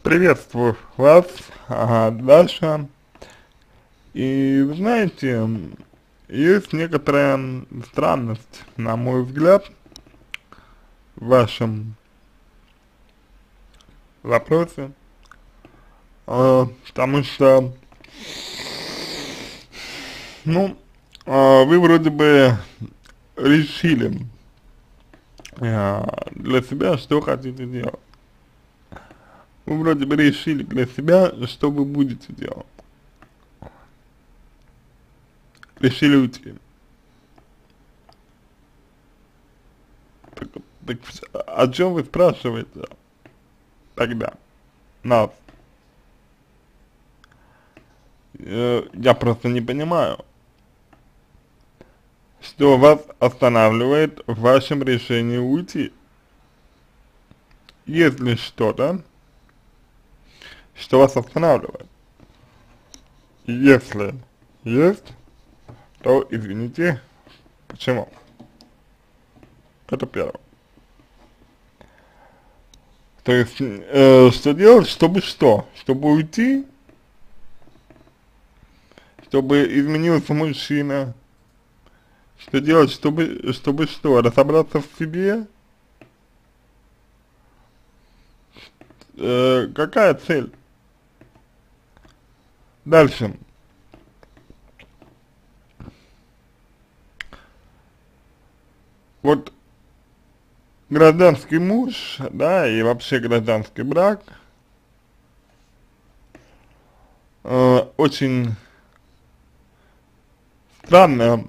Приветствую вас, Даша. И вы знаете, есть некоторая странность, на мой взгляд, в вашем вопросе, потому что, ну, вы вроде бы решили для себя, что хотите делать. Вы вроде бы решили для себя, что вы будете делать. Решили уйти. Так, так о чем вы спрашиваете тогда нас? Я просто не понимаю, что вас останавливает в вашем решении уйти. Есть ли что-то, что вас останавливает? Если есть, то извините, почему? Это первое. То есть, что делать, чтобы что? Чтобы уйти? Чтобы изменился мужчина? Что делать, чтобы что? Разобраться в себе? Какая цель? Дальше. Вот гражданский муж, да, и вообще гражданский брак очень странное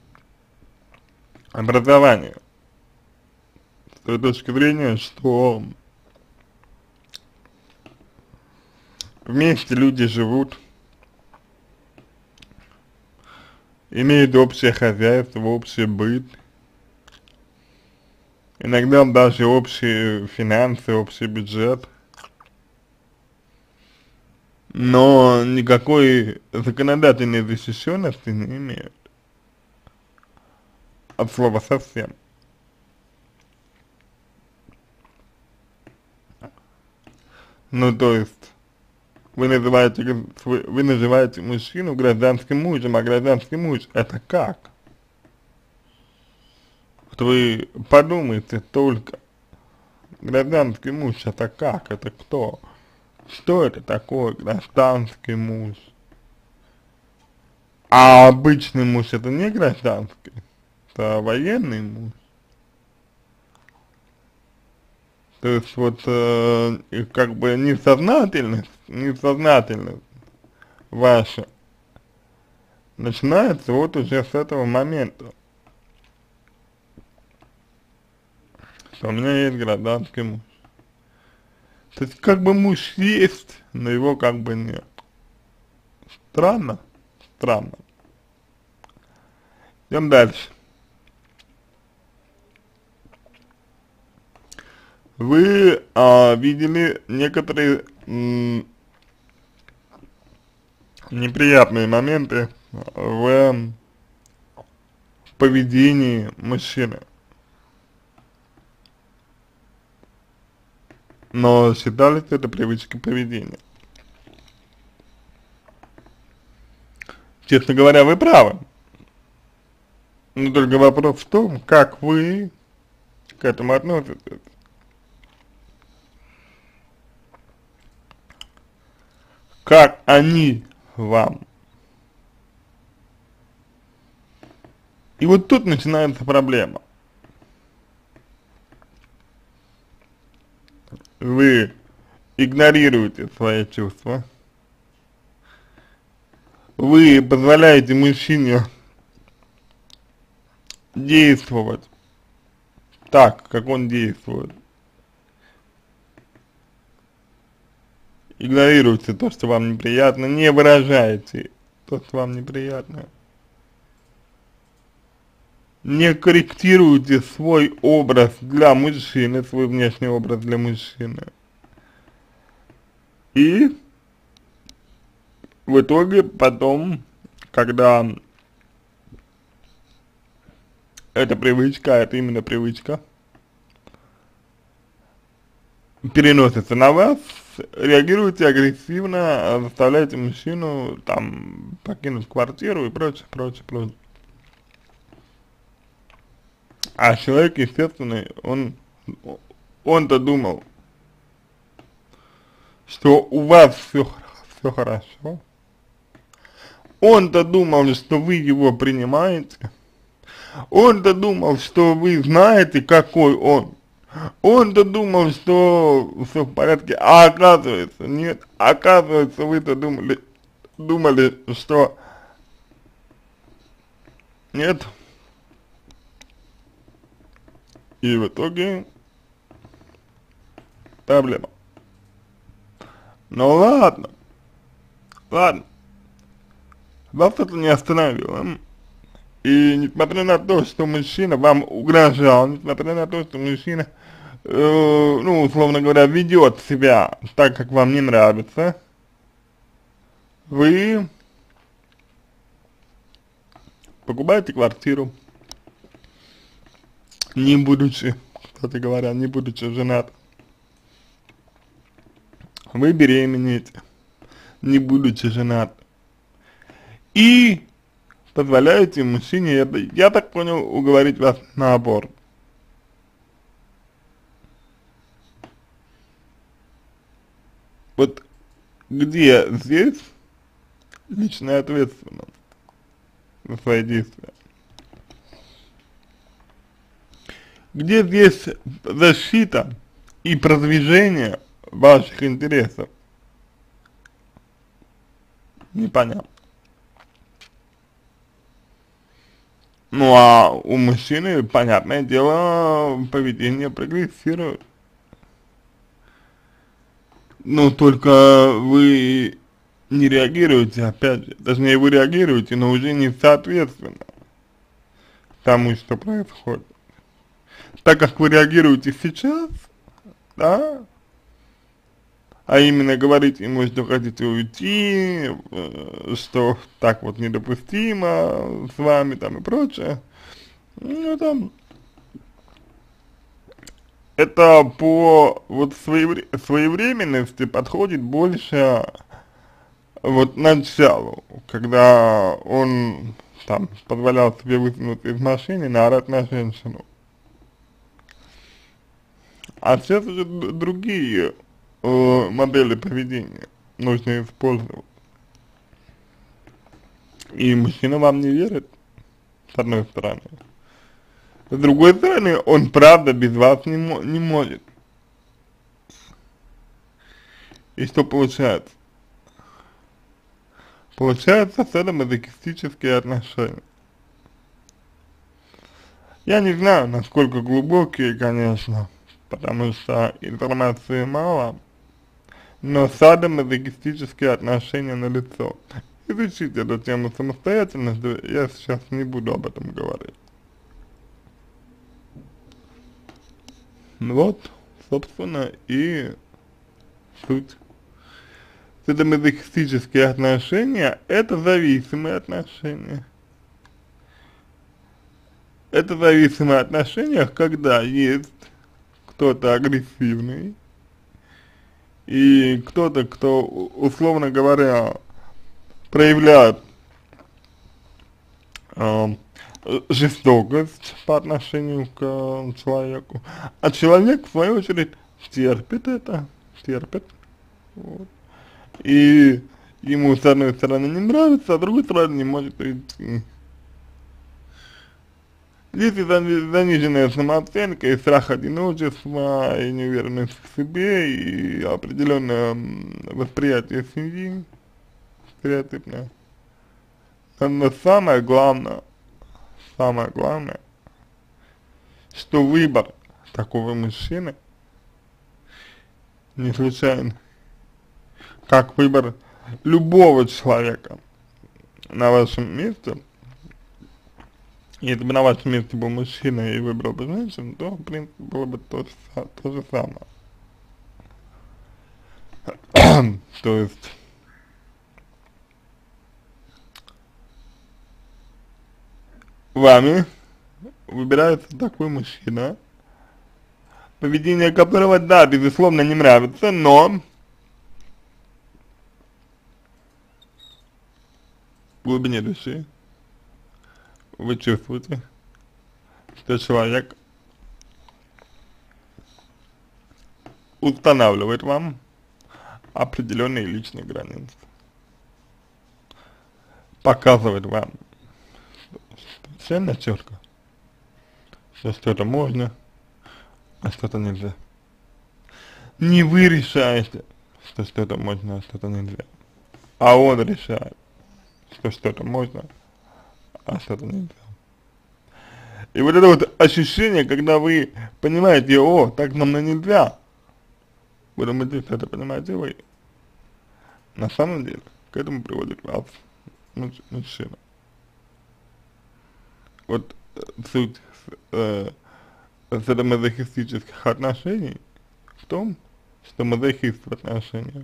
образование с той точки зрения, что вместе люди живут, имеют общее хозяйство, общий быт, иногда даже общие финансы, общий бюджет, но никакой законодательной защищенности не имеют от слова совсем. Ну, то есть, вы называете мужчину гражданским мужем, а гражданский муж это как? Вот вы подумайте только, гражданский муж это как, это кто? Что это такое гражданский муж? А обычный муж это не гражданский, это военный муж. То есть вот и как бы несознательность ваша начинается вот уже с этого момента, что у меня есть гражданский муж. То есть как бы муж есть, но его как бы нет. Странно? Странно. Идем дальше. Вы видели некоторые неприятные моменты в поведении мужчины, но считали это привычкой поведения. Честно говоря, вы правы. Но только вопрос в том, как вы к этому относитесь. Как они вам. И вот тут начинается проблема. Вы игнорируете свои чувства. Вы позволяете мужчине действовать так, как он действует. Игнорируете то, что вам неприятно, не выражаете то, что вам неприятно. Не корректируете свой образ для мужчины, свой внешний образ для мужчины. И в итоге потом, когда эта привычка, это именно привычка, переносится на вас, реагируете агрессивно, заставляете мужчину там покинуть квартиру и прочее, прочее, прочее. А человек, естественно, он-то думал, что у вас все хорошо. Он-то думал, что вы его принимаете. Он-то думал, что вы знаете, какой он. Он-то думал, что все в порядке, а оказывается, нет. Оказывается, вы-то думали, что нет. И в итоге проблема. Ну ладно, ладно. Вас это не остановило. И несмотря на то, что мужчина вам угрожал, несмотря на то, что мужчина, ну, условно говоря, ведет себя так, как вам не нравится, вы покупаете квартиру, не будучи, кстати говоря, не будучи женат. Вы беременеете, не будучи женат. И позволяете мужчине, я так понял, уговорить вас на аборт. Вот где здесь личная ответственность за свои действия? Где здесь защита и продвижение ваших интересов? Непонятно. Ну а у мужчины, понятное дело, поведение прогрессирует. Но только вы не реагируете, опять же, точнее вы реагируете, но уже не соответственно тому, что происходит. Так как вы реагируете сейчас, да, а именно говорите ему, что хотите уйти, что так вот недопустимо с вами там и прочее, ну там, это по вот своевременности подходит больше вот началу, когда он там позволял себе высунуться из машины и наорать на женщину. А сейчас уже другие модели поведения нужно использовать. И мужчина вам не верит, с одной стороны. С другой стороны, он правда без вас не может. И что получается? Получается садомазохистические отношения. Я не знаю, насколько глубокие, конечно, потому что информации мало, но садомазохистические отношения налицо. Изучите эту тему самостоятельно, я сейчас не буду об этом говорить. Вот, собственно, и суть. Садомазохистические отношения – это зависимые отношения. Это зависимые отношения, когда есть кто-то агрессивный и кто-то, кто, условно говоря, проявляет жестокость по отношению к человеку, а человек, в свою очередь, терпит это, вот. И ему, с одной стороны, не нравится, а с другой стороны, не может уйти. Здесь и заниженная самооценка, и страх одиночества, и неуверенность в себе, и определенное восприятие семьи, стереотипное. Но самое главное, что выбор такого мужчины не случайный, как выбор любого человека на вашем месте. Если бы на вашем месте был мужчина и выбрал бы женщину, то, в принципе, было бы то же самое. То есть, вами выбирается такой мужчина, поведение которого, да, безусловно, не нравится, но в глубине души вы чувствуете, что человек устанавливает вам определенные личные границы, показывает вам совершенно четко, что что-то можно, а что-то нельзя. Не вы решаете, что что-то можно, а что-то нельзя, а он решает, что что-то можно, а что-то нельзя. И вот это вот ощущение, когда вы понимаете, о, так нам нельзя, вы думаете, что это понимаете вы. На самом деле, к этому приводит вас мужчина. Вот суть садомазохистических отношений в том, что мазохист в отношениях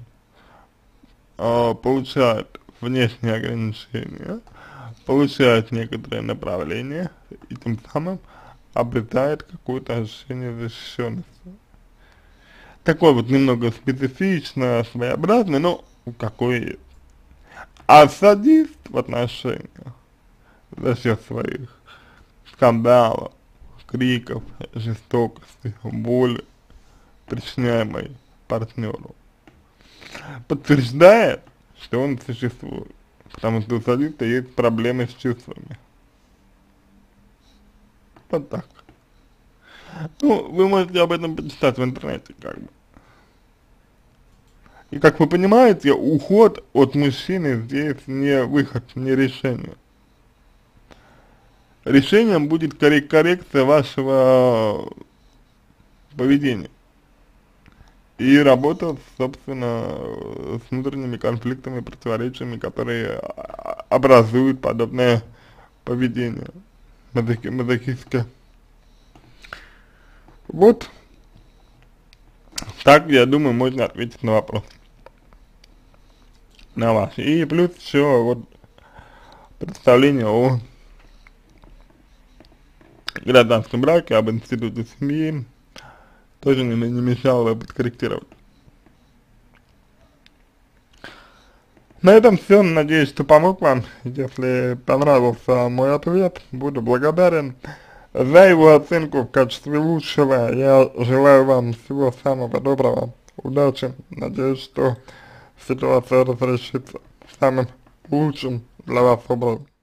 получает внешние ограничения, получает некоторое направление и тем самым обретает какое-то ощущение защищенности. Такой вот немного специфично, своеобразный, но какой есть. А садист в отношениях за счет своих скандалов, криков, жестокости, боли, причиняемой партнеру, подтверждает, что он существует, потому что у садиста есть проблемы с чувствами. Вот так. Ну, вы можете об этом почитать в интернете, как бы. И как вы понимаете, уход от мужчины здесь не выход, не решение. Решением будет коррекция вашего поведения и работа, собственно, с внутренними конфликтами, противоречиями, которые образуют подобное поведение мазохистское. Вот так, я думаю, можно ответить на вопрос. На ваш. И плюс еще вот представление о гражданском браке, об институте семьи тоже не мешало бы подкорректировать. На этом все. Надеюсь, что помог вам. Если понравился мой ответ, буду благодарен за его оценку в качестве лучшего. Я желаю вам всего самого доброго, удачи. Надеюсь, что ситуация разрешится самым лучшим для вас образом.